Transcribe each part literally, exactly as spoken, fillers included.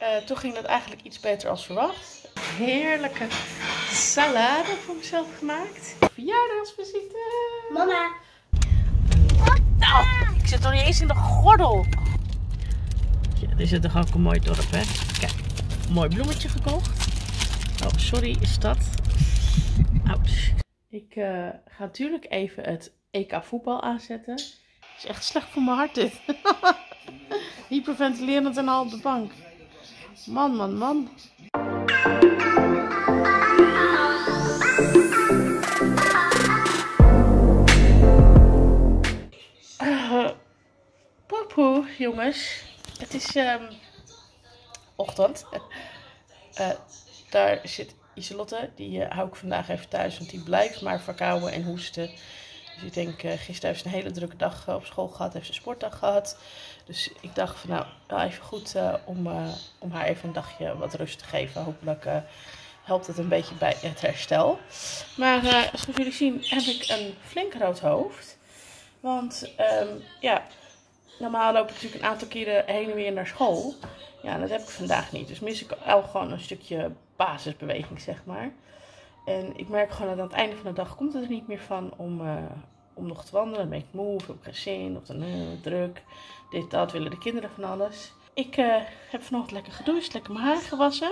Uh, toen ging dat eigenlijk iets beter als verwacht. Heerlijke salade voor mezelf gemaakt. Verjaardagsvisite. Mama. Nou, ik zit nog niet eens in de gordel. Ja, dit is toch ook een mooi dorp, hè? Kijk, een mooi bloemetje gekocht. Oh, sorry, is dat? Ouch. Ik uh, ga natuurlijk even het E K voetbal aanzetten. Het is echt slecht voor mijn hart dit. Hyperventilerend en al op de bank. Man, man, man. Uh, Poepoe, jongens. Het is um, ochtend. Uh, daar zit Iselotte. Die uh, hou ik vandaag even thuis. Want die blijft maar verkouden en hoesten. Dus ik denk, uh, gisteren heeft ze een hele drukke dag uh, op school gehad. Heeft ze een sportdag gehad. Dus ik dacht van nou, wel even goed uh, om, uh, om haar even een dagje wat rust te geven. Hopelijk uh, helpt het een beetje bij het herstel. Maar uh, zoals jullie zien heb ik een flink rood hoofd. Want um, ja, normaal loop ik natuurlijk een aantal keren heen en weer naar school. Ja, dat heb ik vandaag niet. Dus mis ik al gewoon een stukje basisbeweging, zeg maar. En ik merk gewoon dat aan het einde van de dag komt het er niet meer van om, uh, om nog te wandelen. Dan ben ik moe, of heb ik geen zin, of dan uh, druk. Dit, dat, willen de kinderen van alles. Ik uh, heb vanochtend lekker gedoucht, lekker mijn haar gewassen.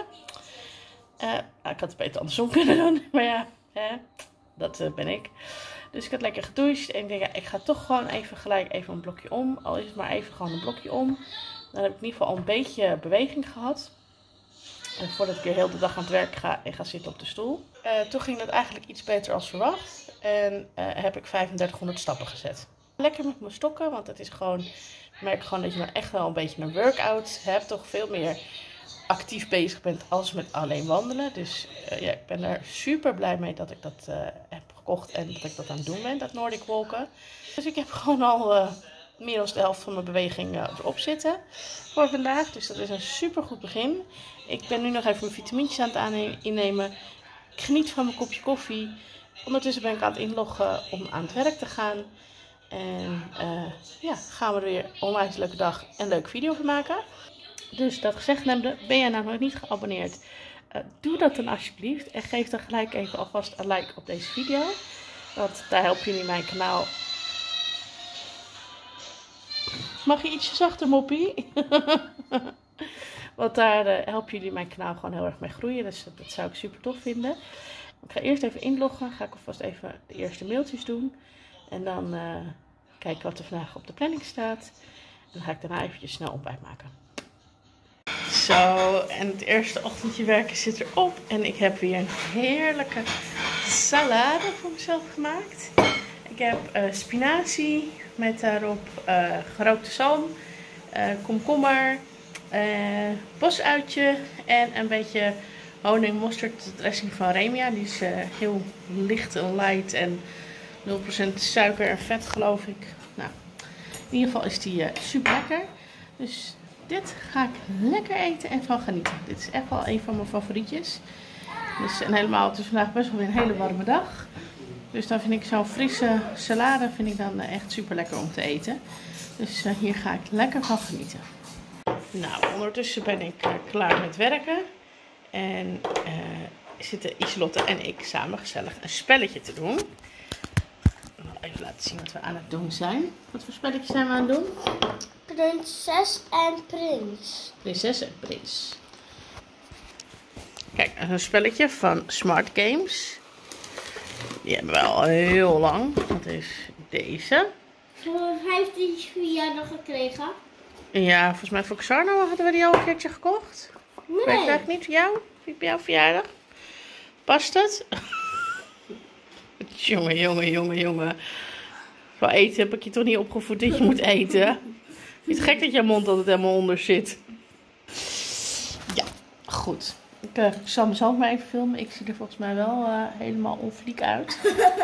Uh, nou, ik had het beter andersom kunnen doen, maar ja, hè, dat uh, ben ik. Dus ik had lekker gedoucht en ik denk, ja, ik ga toch gewoon even gelijk even een blokje om. Al is het maar even gewoon een blokje om. Dan heb ik in ieder geval al een beetje beweging gehad. En voordat ik weer heel de dag aan het werk ga en ga zitten op de stoel. Uh, toen ging dat eigenlijk iets beter als verwacht. En uh, heb ik vijfendertighonderd stappen gezet. Lekker met mijn stokken, want het is gewoon... Ik merk gewoon dat je nou echt wel een beetje een workout hebt. Toch veel meer actief bezig bent als met alleen wandelen. Dus uh, ja, ik ben er super blij mee dat ik dat uh, heb gekocht en dat ik dat aan het doen ben, dat Nordic Walken. Dus ik heb gewoon al uh, meer dan de helft van mijn beweging uh, erop zitten voor vandaag. Dus dat is een super goed begin. Ik ben nu nog even mijn vitamintjes aan het innemen. Ik geniet van mijn kopje koffie. Ondertussen ben ik aan het inloggen om aan het werk te gaan. En uh, ja, gaan we er weer een onwijs leuke dag en een leuke video van maken. Dus dat gezegd hebbende, ben jij nou nog niet geabonneerd? Uh, doe dat dan alsjeblieft. En geef dan gelijk even alvast een like op deze video. Want daar helpen jullie mijn kanaal. Mag je ietsje zachter, moppie? Want daar uh, helpen jullie mijn kanaal gewoon heel erg mee groeien. Dus dat, dat zou ik super tof vinden. Ik ga eerst even inloggen. Ga ik alvast even de eerste mailtjes doen. En dan uh, kijken wat er vandaag op de planning staat. En dan ga ik daarna eventjes snel ontbijt maken. Zo, en het eerste ochtendje werken zit erop. En ik heb weer een heerlijke salade voor mezelf gemaakt. Ik heb uh, spinazie met daarop uh, gerookte zalm, uh, komkommer, uh, bosuitje en een beetje honing mosterd dressing van Remia. Die is uh, heel licht en light en nul procent suiker en vet, geloof ik. Nou, in ieder geval is die uh, super lekker. Dus dit ga ik lekker eten en van genieten. Dit is echt wel een van mijn favorietjes. Dus, en helemaal, het is vandaag best wel weer een hele warme dag. Dus dan vind ik zo'n frisse salade vind ik dan uh, echt super lekker om te eten. Dus uh, hier ga ik lekker van genieten. Nou, ondertussen ben ik uh, klaar met werken. En uh, zitten Iselotte en ik samen gezellig een spelletje te doen. Even laten zien wat we aan het doen zijn. Wat voor spelletjes zijn we aan het doen? Prinses en prins. Prinses en prins. Kijk, een spelletje van Smart Games. Die hebben we al heel lang. Dat is deze. Ze hebben vijftiende verjaardag gekregen. Ja, volgens mij voor Xarno hadden we die al een keertje gekocht. Nee. Ik weet het eigenlijk niet voor jou. Voor jouw verjaardag. Past het? Jongen, jongen, jongen, jongen. Voor eten heb ik je toch niet opgevoed dat je moet eten? Niet gek dat je mond altijd helemaal onder zit. Ja, goed. Ik uh, zal mezelf maar even filmen. Ik zie er volgens mij wel uh, helemaal onfliek uit.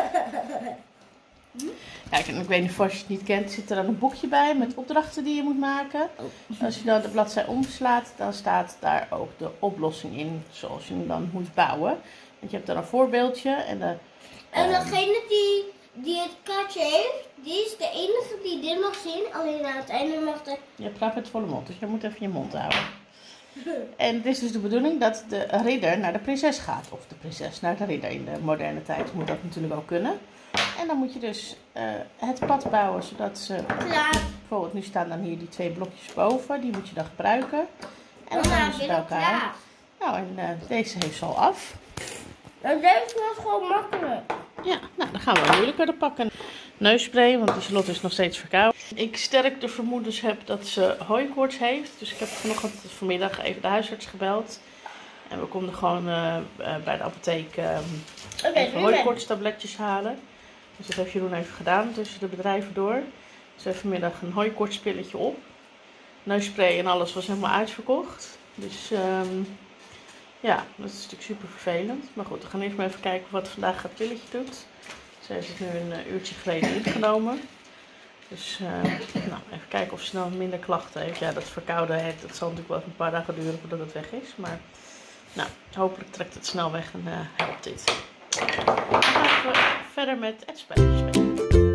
Kijk, en ik weet niet of je het niet kent, zit er dan een boekje bij met opdrachten die je moet maken. Als je dan de bladzij omslaat, dan staat daar ook de oplossing in, zoals je hem dan moet bouwen. Want je hebt dan een voorbeeldje en de... En degene die, die het kaartje heeft, die is de enige die dit mag zien. Alleen aan het einde mag de... Je praat met volle mond, dus je moet even je mond houden. En het is dus de bedoeling dat de ridder naar de prinses gaat. Of de prinses naar de ridder. In de moderne tijd moet dat natuurlijk ook kunnen. En dan moet je dus uh, het pad bouwen zodat ze... Klaar. Bijvoorbeeld nu staan dan hier die twee blokjes boven. Die moet je dan gebruiken. En dan gaan ze bij elkaar. Nou, en uh, deze heeft ze al af. En deze was gewoon makkelijk. Ja, nou dan gaan we een moeilijker pakken. Neusspray, want die Charlotte is nog steeds verkouden. Ik sterk de vermoedens heb dat ze hooikoorts heeft. Dus ik heb vanochtend vanmiddag even de huisarts gebeld. En we konden gewoon uh, uh, bij de apotheek uh, okay, even hooikoortstabletjes halen. Dus dat heeft Jeroen even gedaan tussen de bedrijven door. Dus even vanmiddag een hooikoortspilletje op. Neusspray en alles was helemaal uitverkocht. Dus um, ja, dat is natuurlijk super vervelend. Maar goed, we gaan eerst maar even kijken wat vandaag het pilletje doet. Ze heeft het nu een uh, uurtje geleden ingenomen. Dus uh, nou, even kijken of ze snel minder klachten heeft. Ja, dat verkouden, dat zal natuurlijk wel even een paar dagen duren voordat het weg is. Maar nou, hopelijk trekt het snel weg en uh, helpt dit. Dan gaan we verder met het spelletje spelen.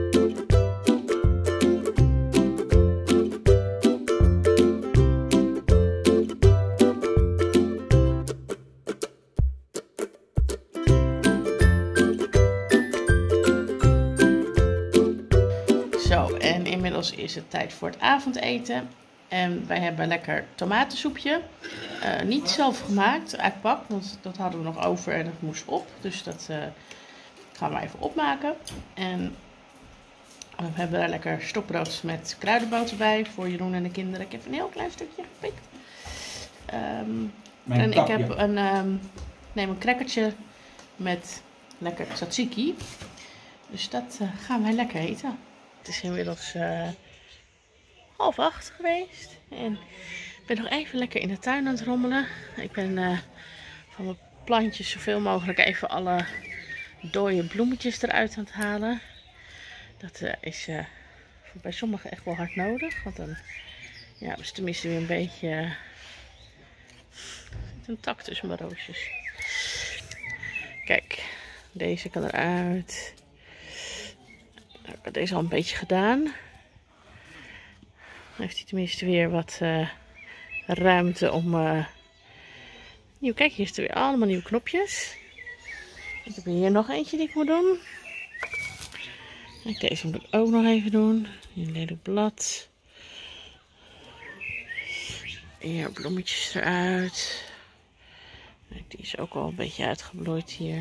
Inmiddels is het tijd voor het avondeten. En wij hebben lekker tomatensoepje. Uh, niet zelf gemaakt, uit pak, want dat hadden we nog over en het moest op. Dus dat uh, gaan we even opmaken. En we hebben daar lekker stokbrood met kruidenboter bij voor Jeroen en de kinderen. Ik heb een heel klein stukje gepikt. Um, en ik heb een, um, neem een crackertje met lekker tzatziki. Dus dat uh, gaan wij lekker eten. Het is inmiddels uh, half acht geweest. En ik ben nog even lekker in de tuin aan het rommelen. Ik ben uh, van mijn plantjes zoveel mogelijk even alle dode bloemetjes eruit aan het halen. Dat uh, is uh, bij sommigen echt wel hard nodig. Want dan ja, is tenminste weer een beetje uh, een tak tussen mijn roosjes. Kijk, deze kan eruit. Ik heb deze al een beetje gedaan. Dan heeft hij tenminste weer wat uh, ruimte om... Uh... Nieuw, kijk, hier is er weer allemaal nieuwe knopjes. Ik heb hier nog eentje die ik moet doen. Deze moet ik ook nog even doen. Hier een lelijk blad. Hier bloemetjes eruit. Die is ook al een beetje uitgebloeid hier.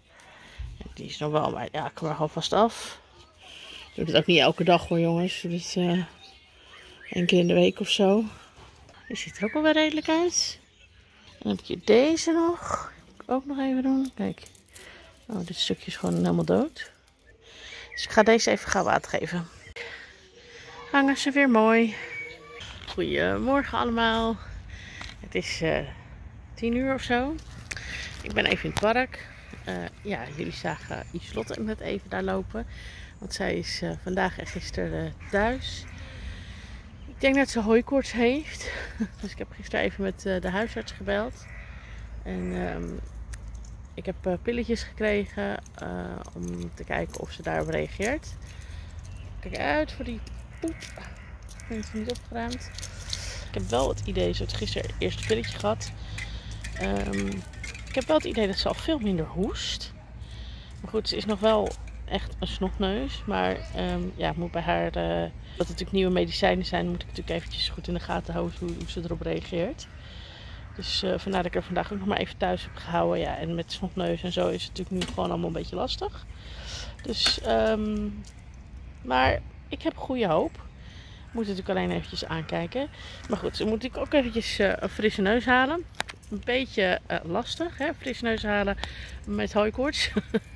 Die is nog wel, maar ja, ik kom er alvast af. Ik doe het ook niet elke dag hoor jongens. Ik doe het uh, één keer in de week of zo. Die ziet er ook wel weer redelijk uit. En dan heb ik hier deze nog. Ik ook nog even doen. Kijk. Oh, dit stukje is gewoon helemaal dood. Dus ik ga deze even gaan water geven. Hangen ze weer mooi. Goedemorgen allemaal. Het is uh, tien uur of zo. Ik ben even in het park. Uh, ja, jullie zagen Iselotte net even daar lopen. Want zij is uh, vandaag en gisteren uh, thuis. Ik denk dat ze hooikoorts heeft. Dus ik heb gisteren even met uh, de huisarts gebeld. En um, ik heb uh, pilletjes gekregen uh, om te kijken of ze daarop reageert. Kijk uit voor die poep. Ik vind het niet opgeruimd. Ik heb wel het idee, ze heeft gisteren het eerste pilletje gehad. Um, ik heb wel het idee dat ze al veel minder hoest. Maar goed, ze is nog wel echt een snotneus. Maar um, ja, moet bij haar, uh, dat het natuurlijk nieuwe medicijnen zijn, moet ik natuurlijk eventjes goed in de gaten houden hoe, hoe ze erop reageert. Dus uh, vandaar dat ik er vandaag ook nog maar even thuis heb gehouden. Ja, en met snotneus en zo is het natuurlijk nu gewoon allemaal een beetje lastig. Dus, um, maar ik heb goede hoop. Moet het natuurlijk alleen eventjes aankijken. Maar goed, ze moet natuurlijk ook eventjes uh, een frisse neus halen. Een beetje uh, lastig, hè? Frisse neus halen met hooikoorts.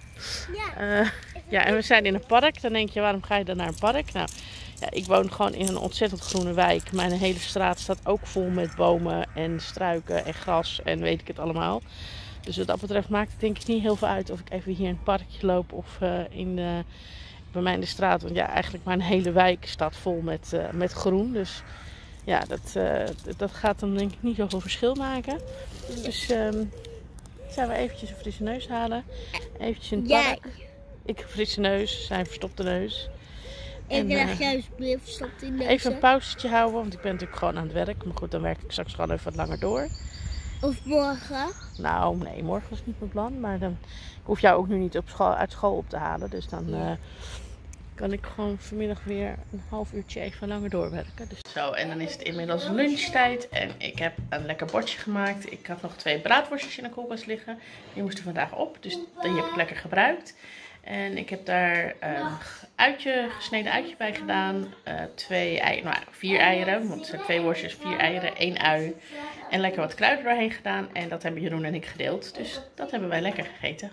Ja. uh, ja, en we zijn in een park. Dan denk je, waarom ga je dan naar een park? Nou, ja, ik woon gewoon in een ontzettend groene wijk. Mijn hele straat staat ook vol met bomen en struiken en gras en weet ik het allemaal. Dus wat dat betreft maakt het denk ik niet heel veel uit of ik even hier in het parkje loop of uh, in de, bij mij in de straat. Want ja, eigenlijk mijn hele wijk staat vol met, uh, met groen. Dus ja, dat, uh, dat gaat dan denk ik niet zoveel verschil maken. Dus um, zijn we eventjes een frisse neus halen. Eventjes in het park. Ik een frisse neus, zijn verstopte neus. Ik En, krijg eh, juist meer verstopt in deze. Even een pauzetje houden, want ik ben natuurlijk gewoon aan het werk. Maar goed, dan werk ik straks gewoon even wat langer door. Of morgen. Nou, nee, morgen was niet mijn plan. Maar dan ik hoef jou ook nu niet op school, uit school op te halen. Dus dan uh, kan ik gewoon vanmiddag weer een half uurtje even langer doorwerken. Dus zo, en dan is het inmiddels lunchtijd. En ik heb een lekker bordje gemaakt. Ik had nog twee braadworstjes in de koelkast liggen. Die moesten vandaag op, dus die heb ik lekker gebruikt. En ik heb daar een uitje, gesneden uitje bij gedaan. Uh, twee eieren, nou vier eieren. Want het zijn twee worstjes, vier eieren, één ui. En lekker wat kruiden doorheen gedaan. En dat hebben Jeroen en ik gedeeld. Dus dat hebben wij lekker gegeten.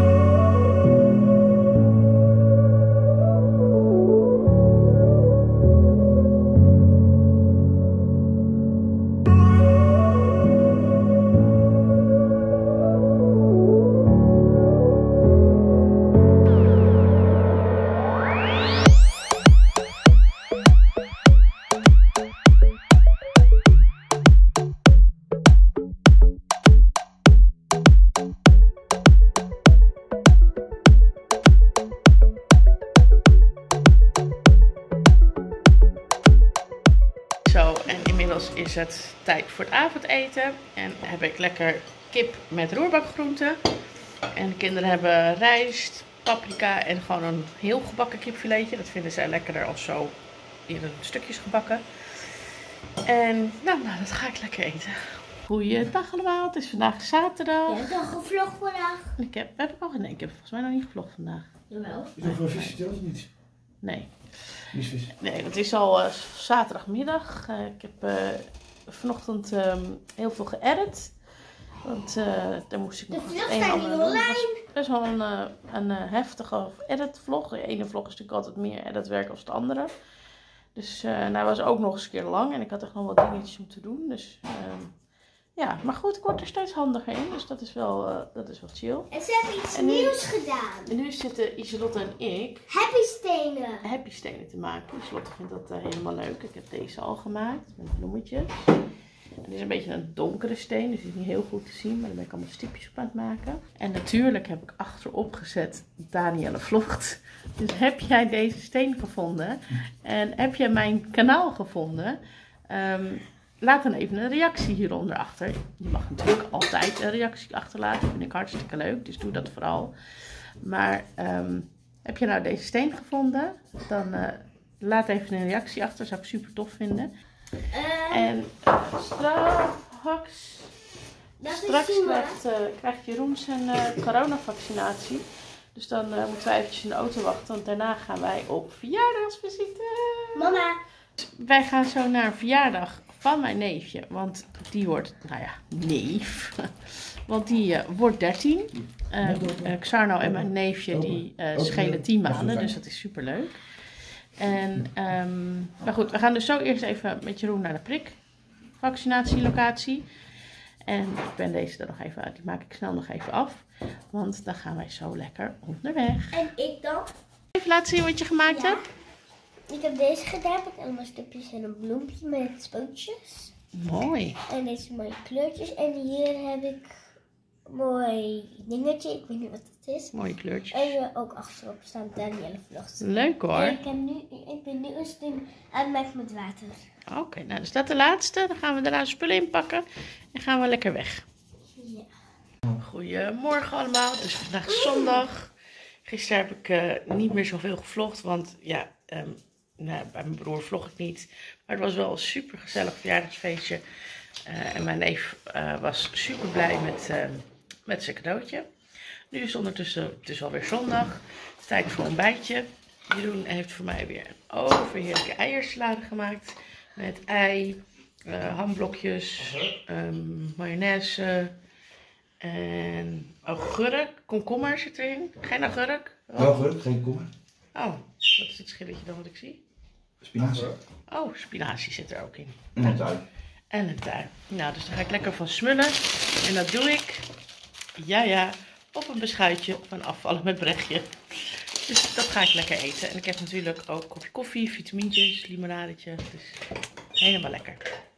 Zo, en inmiddels is het tijd voor het avondeten. En heb ik lekker kip met roerbakgroenten. En de kinderen hebben rijst, paprika en gewoon een heel gebakken kipfiletje. Dat vinden zij lekkerder als zo in stukjes gebakken. En nou, nou, dat ga ik lekker eten. Goeiedag allemaal, het is vandaag zaterdag. Je hebt al gevlogd vandaag. Ik heb, heb ik al nee, ik heb volgens mij nog niet gevlogd vandaag. Jawel. Is er voor vis gesteld of niet? Nee. Vis. Nee, het is al uh, zaterdagmiddag. Uh, ik heb uh, vanochtend um, heel veel geëdit. Want uh, daar moest ik De nog vlog het een en staat ander niet doen. online. Het was best wel een, uh, een uh, heftige edit vlog. De ene vlog is natuurlijk altijd meer editwerk als de andere. Dus uh, nou, hij was ook nog eens een keer lang. En ik had echt nog wat dingetjes om te doen. Dus uh, ja, maar goed, ik word er steeds handiger in. Dus dat is wel, uh, dat is wel chill. En ze hebben iets En nu- nieuws gedaan. En nu zitten Iselotte en ik Happy stenen. happy stenen te maken. Iselotte vindt dat uh, helemaal leuk. Ik heb deze al gemaakt met bloemetjes. Het is een beetje een donkere steen, dus die is niet heel goed te zien. Maar daar ben ik allemaal stipjes op aan het maken. En natuurlijk heb ik achterop gezet Danielle vlogt. Dus heb jij deze steen gevonden? En heb jij mijn kanaal gevonden? Um, laat dan even een reactie hieronder achter. Je mag natuurlijk altijd een reactie achterlaten. Dat vind ik hartstikke leuk, dus doe dat vooral. Maar um, heb je nou deze steen gevonden? Dan uh, laat even een reactie achter. Dat zou ik super tof vinden. Uh, En uh, straks, dat is straks Sima. krijgt, uh, krijgt Jeroen zijn uh, coronavaccinatie. Dus dan uh, moeten wij eventjes in de auto wachten. Want daarna gaan wij op verjaardagsvisite. Mama. Wij gaan zo naar een verjaardag van mijn neefje. Want die wordt, nou ja, neef. Want die uh, wordt dertien. Uh, uh, Xarno en mijn neefje die uh, schelen tien maanden. Dus dat is super leuk. En, um, maar goed, we gaan dus zo eerst even met Jeroen naar de prikvaccinatielocatie. En ik ben deze er nog even uit, die maak ik snel nog even af. Want dan gaan wij zo lekker onderweg. En ik dan? Even laten zien wat je gemaakt Ja. hebt. Ik heb deze gedaan met allemaal stipjes en een bloempje met spootjes. Mooi. En deze mooie kleurtjes. En hier heb ik een mooi dingetje. Ik weet niet wat het is. Mooie kleurtjes. En hier ook achterop staan Danielle vlogt. Leuk hoor. En ik, heb nu, ik ben nu een steen aanmaken met water. Oké, okay, nou is dat de laatste. Dan gaan we daarna de spullen inpakken en gaan we lekker weg. Ja. Goedemorgen allemaal. Het is vandaag zondag. Gisteren heb ik uh, niet meer zoveel gevlogd, want ja, um, nou, bij mijn broer vlog ik niet. Maar het was wel een super gezellig verjaardagsfeestje. Uh, en mijn neef uh, was super blij met, uh, met zijn cadeautje. Nu is het ondertussen, het is alweer zondag. Het is tijd voor een ontbijtje. Jeroen heeft voor mij weer een overheerlijke eiersalade gemaakt. Met ei, uh, hamblokjes, um, mayonaise en augurk. Komkommer zit erin. Geen augurk? Oh. Augurk, geen kommer. Oh, wat is het schilletje dan wat ik zie? Spinazie. Oh, spinazie zit er ook in. En een tuin. En een tuin. Nou, dus daar ga ik lekker van smullen. En dat doe ik, ja ja, op een beschuitje van afvallen met Brechtje. Dus dat ga ik lekker eten. En ik heb natuurlijk ook kopje koffie, vitamintjes, limonadetje. Dus helemaal lekker.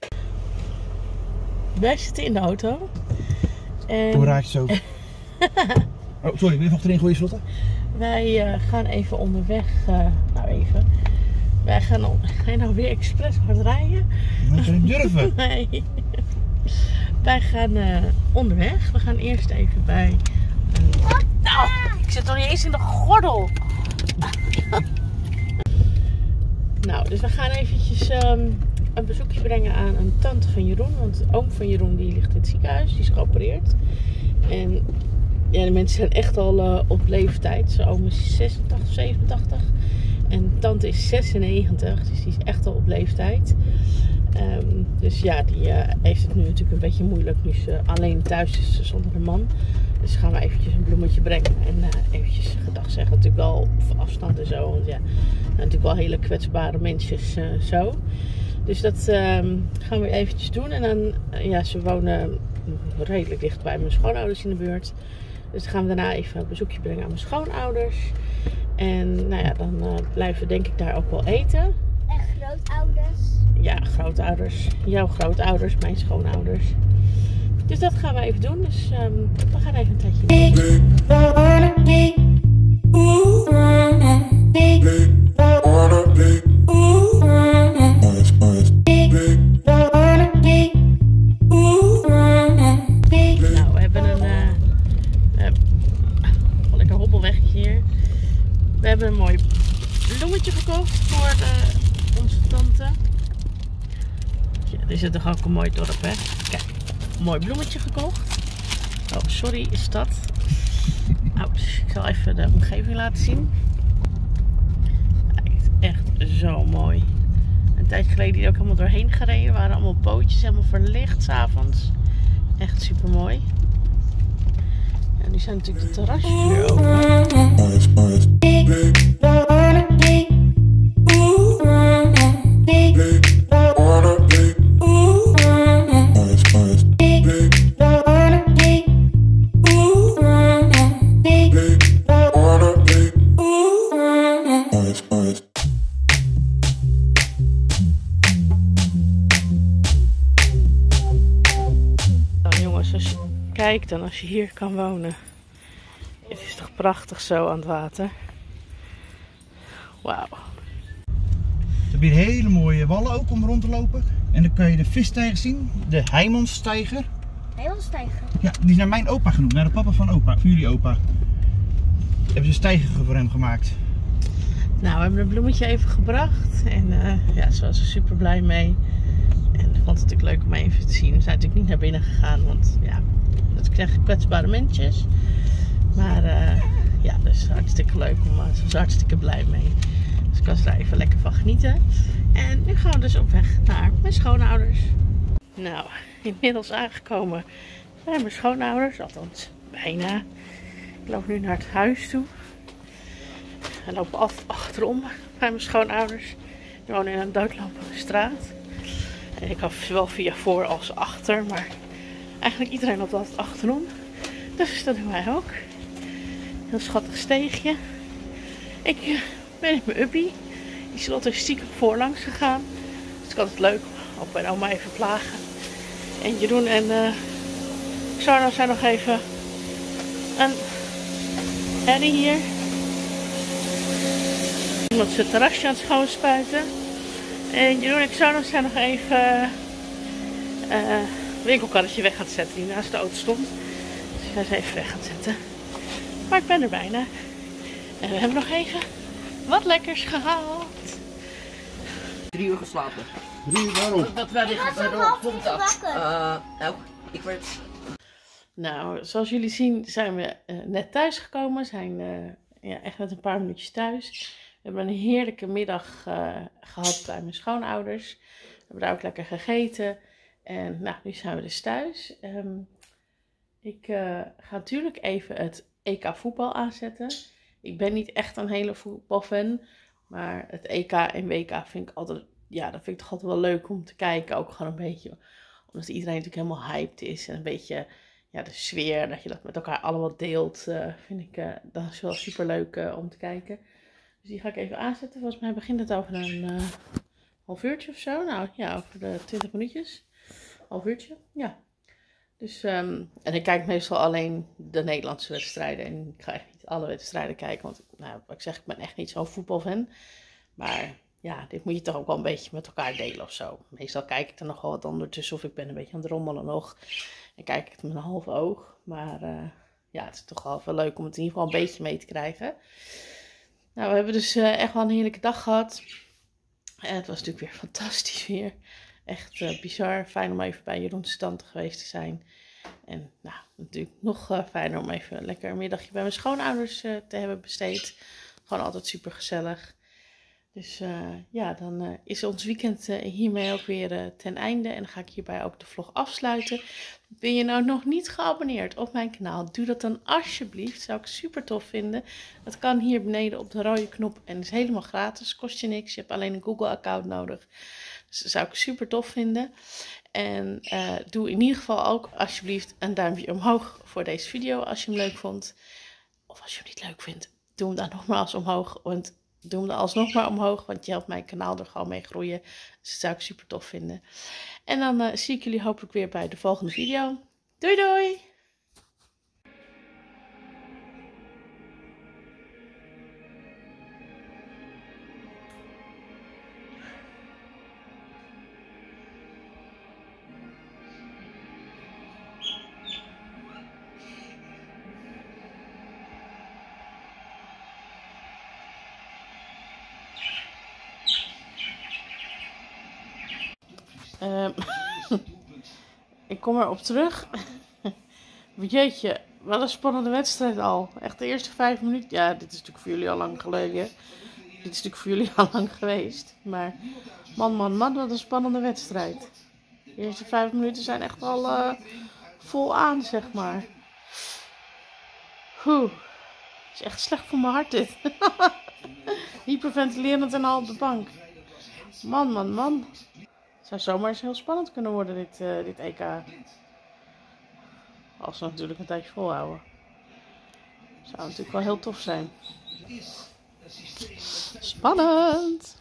Wij zitten in de auto. En Hoe raak je zo? Oh, sorry, wil je nog erin gooien, Slotte? wij uh, gaan even onderweg, uh, nou even, Wij gaan al, ga je nou weer expres hard rijden? Dat zou niet durven. Nee. Wij gaan uh, onderweg. We gaan eerst even bij... Uh... Nou, ik zit nog niet eens in de gordel. Nou, dus we gaan eventjes um, een bezoekje brengen aan een tante van Jeroen. Want oom van Jeroen die ligt in het ziekenhuis. Die is geopereerd. En ja, de mensen zijn echt al uh, op leeftijd. Zijn oom is zesentachtig, zevenentachtig. En tante is zesennegentig. Dus die is echt al op leeftijd. Um, dus ja, die uh, heeft het nu natuurlijk een beetje moeilijk. Nu ze alleen thuis is zonder een man. Dus gaan we eventjes een bloemetje brengen. En uh, eventjes gedag zeggen. Natuurlijk wel op afstand en zo. Want ja, natuurlijk wel hele kwetsbare mensjes uh, zo. Dus dat um, gaan we eventjes doen. En dan, uh, ja, ze wonen redelijk dicht bij mijn schoonouders in de buurt. Dus dan gaan we daarna even een bezoekje brengen aan mijn schoonouders. En nou ja, dan uh, blijven we denk ik daar ook wel eten. En grootouders. Ja, grootouders. Jouw grootouders, mijn schoonouders. Dus dat gaan we even doen. Dus um, we gaan even een tijdje doen. Nou, we hebben een uh, uh, oh, lekker hobbelwegje hier. We hebben een mooi bloemetje gekocht voor de, onze tante. Ja, er zit toch ook een mooi dorp, hè? Kijk, een mooi bloemetje gekocht. Oh, sorry, is dat? Oh, ik zal even de omgeving laten zien. Kijk, echt zo mooi. Een tijd geleden die ook helemaal doorheen gereden. Er waren allemaal bootjes, helemaal verlicht 's avonds. Echt super mooi. En nu zijn natuurlijk de terrasjes weer open. Kijk dan als je hier kan wonen. Het is toch prachtig zo aan het water. Wauw. Ze hebben hier hele mooie wallen ook om rond te lopen. En dan kan je de vistijger zien. De heimanstijger. Heimanstijger? Ja, die is naar mijn opa genoemd. Naar de papa van opa. Voor jullie opa. Hebben ze een stijger voor hem gemaakt. Nou, we hebben een bloemetje even gebracht. En uh, ja, ze was er super blij mee. En ik vond het natuurlijk leuk om even te zien. We zijn natuurlijk niet naar binnen gegaan. Want ja, dat krijgen kwetsbare mensjes. Maar uh, ja, dat is hartstikke leuk. Om, uh, ze was er hartstikke blij mee. Dus ik kan er even lekker van genieten. En nu gaan we dus op weg naar mijn schoonouders. Nou, inmiddels aangekomen bij mijn schoonouders. Althans, bijna. Ik loop nu naar het huis toe. We lopen af achterom bij mijn schoonouders. Die wonen in een doodlopende straat. En ik had zowel via voor als achter. Maar eigenlijk iedereen loopt altijd achterom. Dus dat doen wij ook. Heel schattig steegje. Ik ben met mijn uppie. Die is altijd stiekem voorlangs gegaan. Dus ik had het leuk. Ook bij oma even plagen. En Jeroen en uh, Sarno zijn nog even een herrie hier. Iemand zijn terrasje aan het schoonspuiten. En Jeroen en Sarno zijn nog even een uh, winkelkarretje weg gaan zetten die naast de auto stond. Dus ik ga ze even weg gaan zetten. Maar ik ben er bijna. En we hebben nog even wat lekkers gehaald. Drie uur geslapen. Drie uur waarom? Dat wij liggen bij de wakker. Uh, nou, ik werd... Nou, zoals jullie zien zijn we uh, net thuis gekomen. We zijn uh, ja, echt met een paar minuutjes thuis. We hebben een heerlijke middag uh, gehad bij mijn schoonouders. We hebben daar ook lekker gegeten. En nou, nu zijn we dus thuis. Um, ik uh, ga natuurlijk even het E K voetbal aanzetten. Ik ben niet echt een hele voetbalfan. Maar het E K en W K vind ik altijd, ja, dat vind ik toch altijd wel leuk om te kijken. Ook gewoon een beetje, omdat iedereen natuurlijk helemaal hyped is. En een beetje, ja, de sfeer, dat je dat met elkaar allemaal deelt, uh, vind ik, uh, dat is wel super leuk uh, om te kijken. Dus die ga ik even aanzetten. Volgens mij begint het over een uh, half uurtje of zo. Nou ja, over de twintig minuutjes. Half uurtje, ja. Dus, um, en ik kijk meestal alleen de Nederlandse wedstrijden. En ik ga echt niet alle wedstrijden kijken. Want, nou, wat ik zeg, ik ben echt niet zo'n voetbalfan. Maar ja, dit moet je toch ook wel een beetje met elkaar delen of zo. Meestal kijk ik er nog wel wat ondertussen of ik ben een beetje aan het rommelen nog. En kijk ik het met een half oog. Maar uh, ja, het is toch wel veel leuk om het in ieder geval een beetje mee te krijgen. Nou, we hebben dus uh, echt wel een heerlijke dag gehad. En het was natuurlijk weer fantastisch weer. Echt uh, bizar. Fijn om even bij Jeroen's tante geweest te zijn. En nou, natuurlijk nog uh, fijner om even lekker een middagje bij mijn schoonouders uh, te hebben besteed. Gewoon altijd super gezellig. Dus uh, ja, dan uh, is ons weekend uh, hiermee ook weer uh, ten einde. En dan ga ik hierbij ook de vlog afsluiten. Ben je nou nog niet geabonneerd op mijn kanaal? Doe dat dan alsjeblieft. Zou ik super tof vinden. Dat kan hier beneden op de rode knop. En is helemaal gratis. Kost je niks. Je hebt alleen een Google account nodig. Dus dat zou ik super tof vinden. En uh, doe in ieder geval ook alsjeblieft een duimpje omhoog voor deze video. Als je hem leuk vond. Of als je hem niet leuk vindt. Doe hem dan nogmaals omhoog. Want doe hem dan alsnog maar omhoog. Want je helpt mijn kanaal er gewoon mee groeien. Dus dat zou ik super tof vinden. En dan uh, zie ik jullie hopelijk weer bij de volgende video. Doei doei! Um, ik kom erop terug. Jeetje, wat een spannende wedstrijd al. Echt de eerste vijf minuten. Ja, dit is natuurlijk voor jullie al lang geleden. Dit is natuurlijk voor jullie al lang geweest. Maar man, man, man, wat een spannende wedstrijd. De eerste vijf minuten zijn echt al uh, vol aan, zeg maar. Oeh, is echt slecht voor mijn hart dit. Hyperventilerend en al op de bank. Man, man, man. Het zou zomaar eens heel spannend kunnen worden, dit, uh, dit E K. Als we natuurlijk een tijdje volhouden. Zou natuurlijk wel heel tof zijn. Spannend!